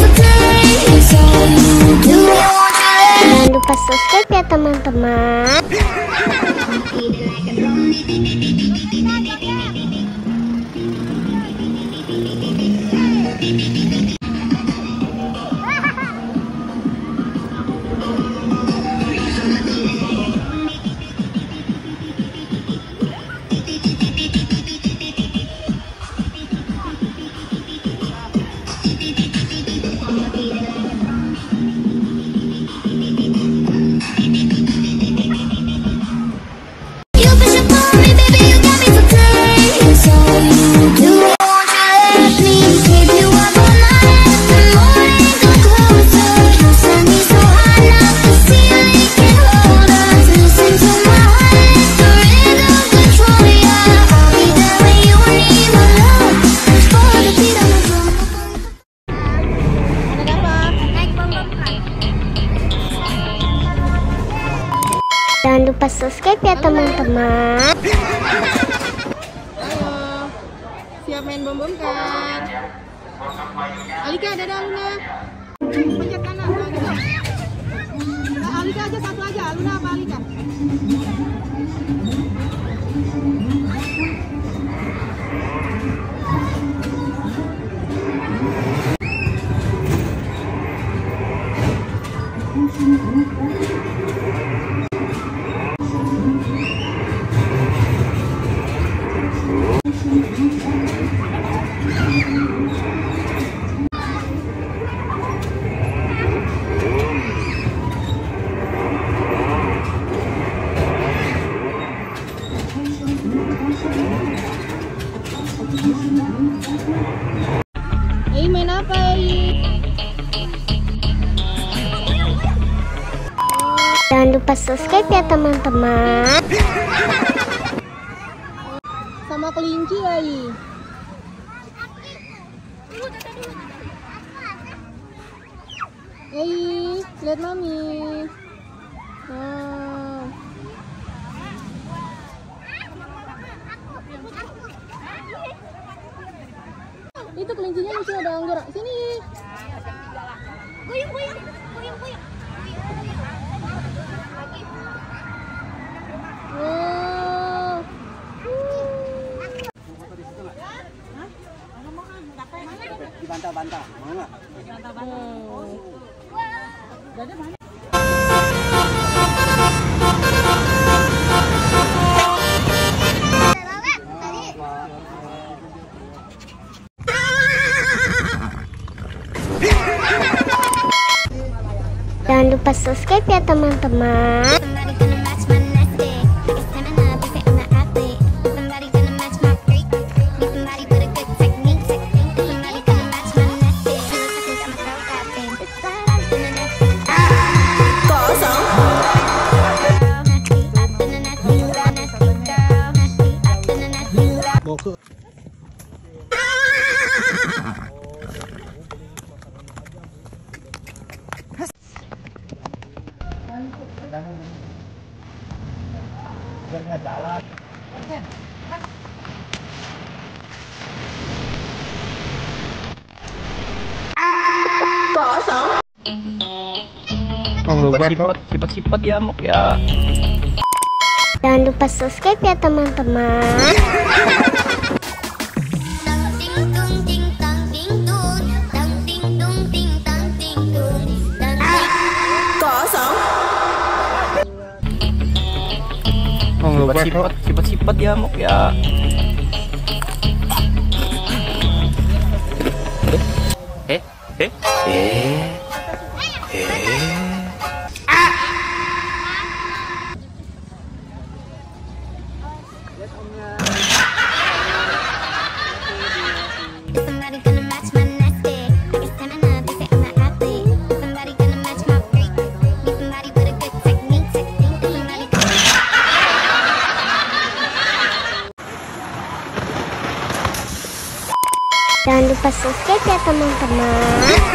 Jangan lupa subscribe ya teman-teman. Jangan lupa subscribe ya teman-teman. Ayo, siap main bom-bom kan? Alika, ada Luna. Pencet kanan, gitu. Nah, Alika aja satu aja, Luna apa Alika? Main apa Jangan lupa subscribe ya teman-teman. Sama kelinci lagi. Lihat mami. Wow. Itu kelincinya lucu, ada anggur. Sini. Guyung, guyung, guyung, guyung. Wow. Dibantah-bantah, mau nggak? Jangan lupa subscribe ya teman-teman. Sifat-sifat ya Mok ya. Jangan lupa subscribe ya teman-teman. Sifat-sifat ya Mok ya. Jangan lupa subscribe ya teman-teman.